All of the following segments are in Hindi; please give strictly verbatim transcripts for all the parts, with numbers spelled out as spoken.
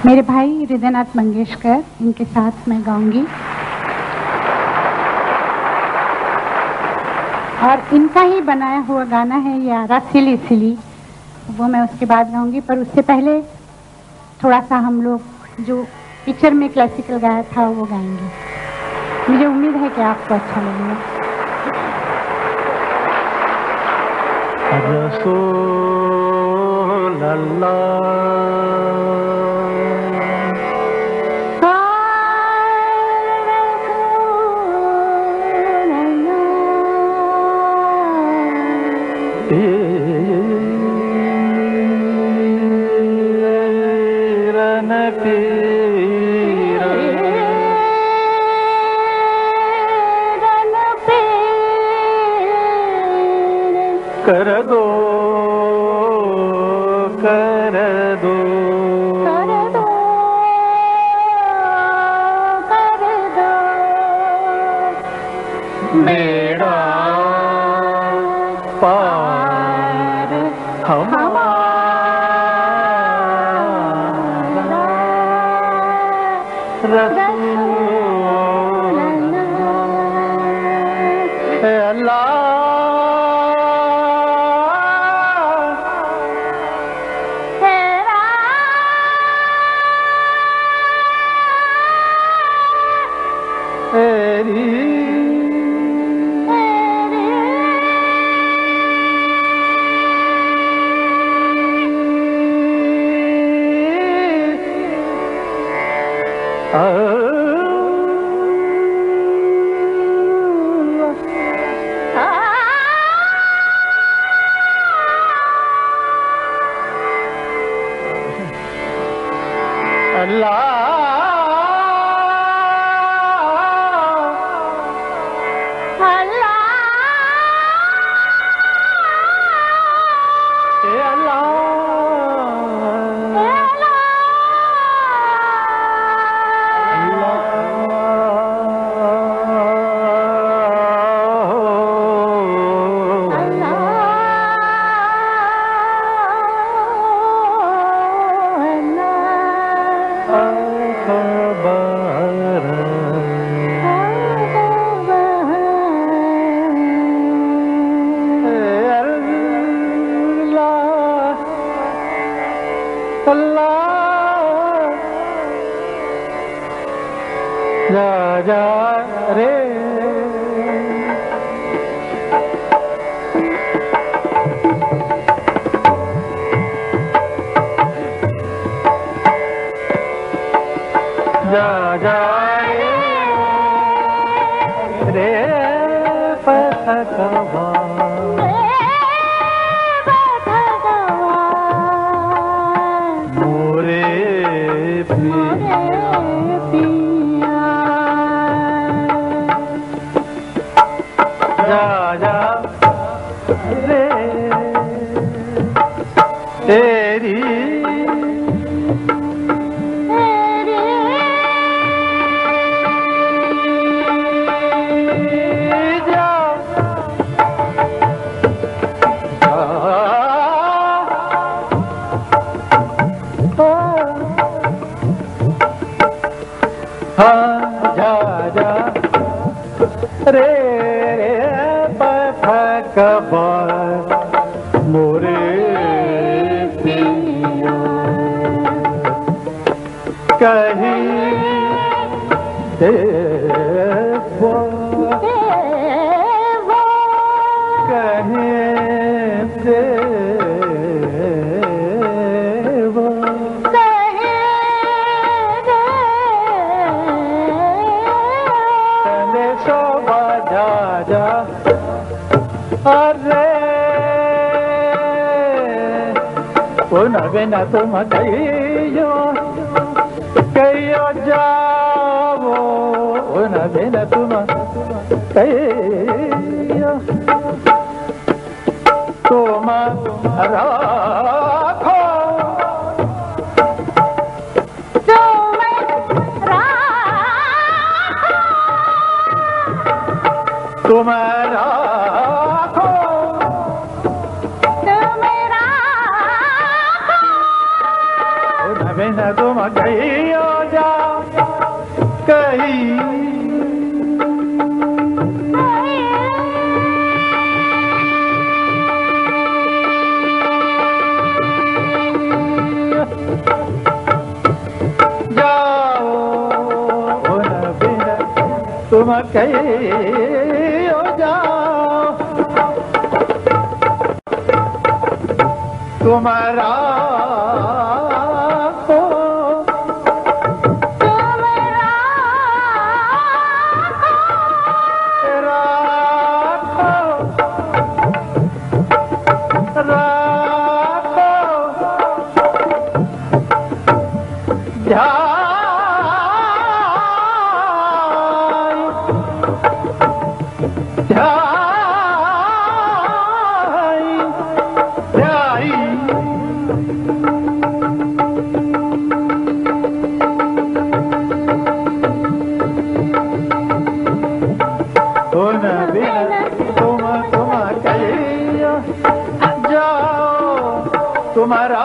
मेरे भाई हृदयनाथ मंगेशकर, इनके साथ मैं गाऊंगी और इनका ही बनाया हुआ गाना है यारा सिली सिली, वो मैं उसके बाद गाऊंगी। पर उससे पहले थोड़ा सा हम लोग जो पिक्चर में क्लासिकल गाया था वो गाएंगे। मुझे उम्मीद है कि आपको अच्छा लगेगा। रसूल अल्लाह कर दो कर दो कर दो कर दो बेड़ा पार हमारा रसूल अल्लाह जा जा रे जा जा रे पथकवा मोरे पिया जा जा रे तेरी रे रे पथकवा मोरे पिया कहीं देवो कहीं देवो जा अरे उन बिना तुम कहियो कहियो जाओ उन बिना तुम कहियो तुम राखो तुम राखो तुम राखो न तुम कहियो जाओ कहीं तुम कहियो जाओ तुम्हारा को तुम्हारा राखो राखो ध्यान तुम्हारा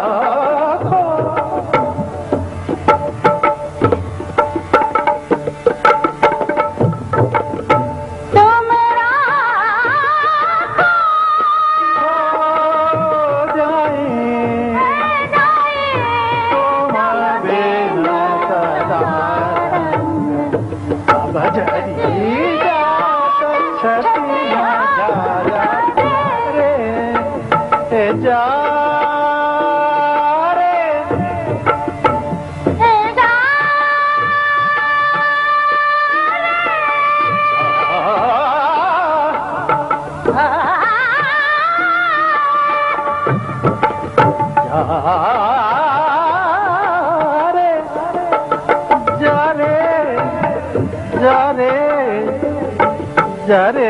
जरे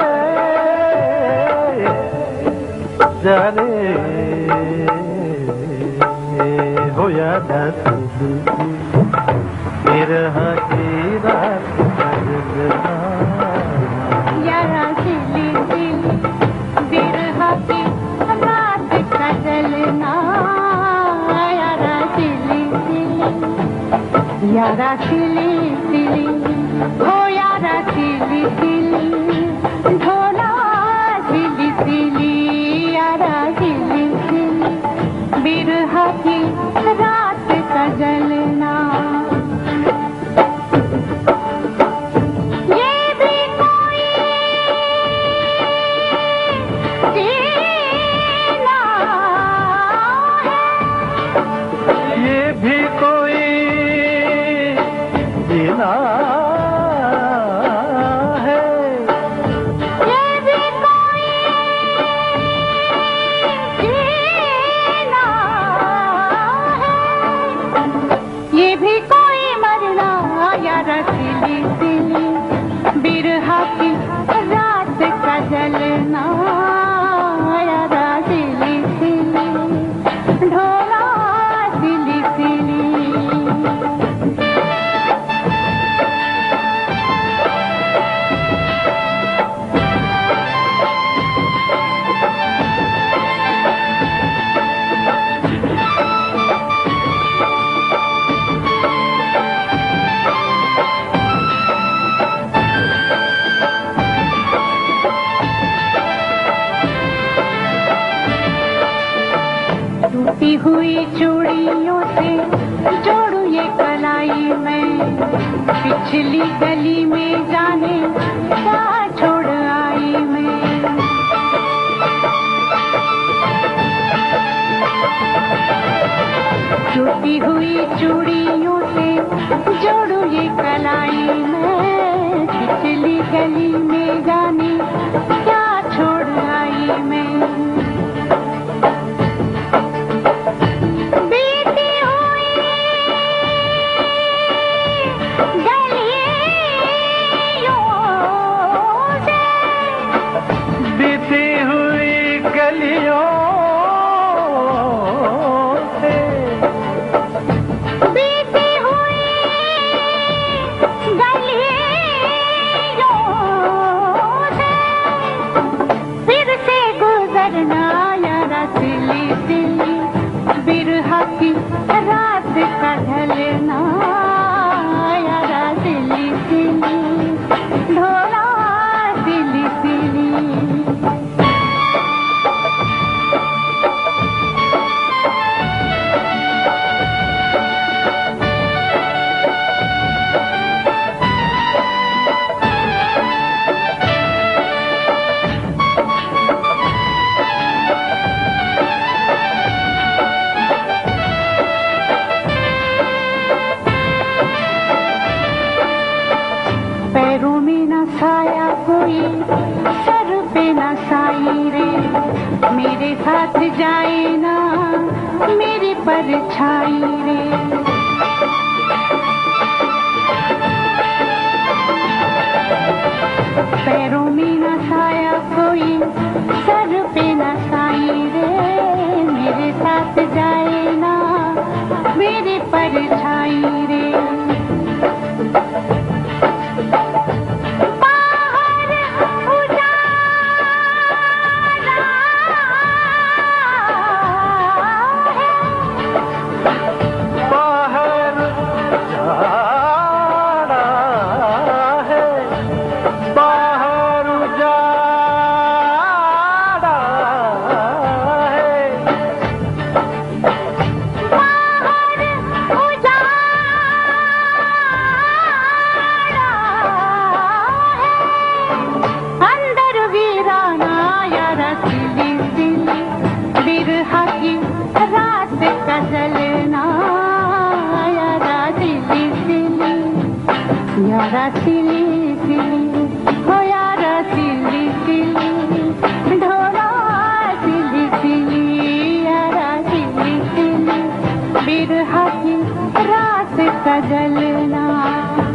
जरे होया दस बिरह की रात यारा सिली सिली बिरह की रात का जलना यारा सिली सिली यारा सिली सिली हो यारा सिली सिली ढोला सिली सिली यारा सिली सिली बिरह की रात का जलना ये भी कोई जीना है ये भी कोई जीना बिरह की रात का जलना यारा सिली सिली ढोला सिली सिली टूटी हुई चूड़ियों से जोड़ू ये कलाई में पिछली गली में जाने क्या छोड़ आई मैं टूटी हुई चूड़ियों से जोड़ू ये कलाई में पिछली गली में जाने क्या छोड़ आई मैं से का ढलना यारा सिली सिली ढोला सिली सिली। पैरों में न साया कोई सर पे न साई रे, मेरे साथ जाए ना मेरी परछाई रे। पैरों में न साया कोई सर पे न साई रे, मेरे साथ जाए ना मेरी परछाई रे। यारा सिली सिली हो यारा सिली सिली ढोला सिली सिली यारा सिली सिली बिरहा की रात का जलना।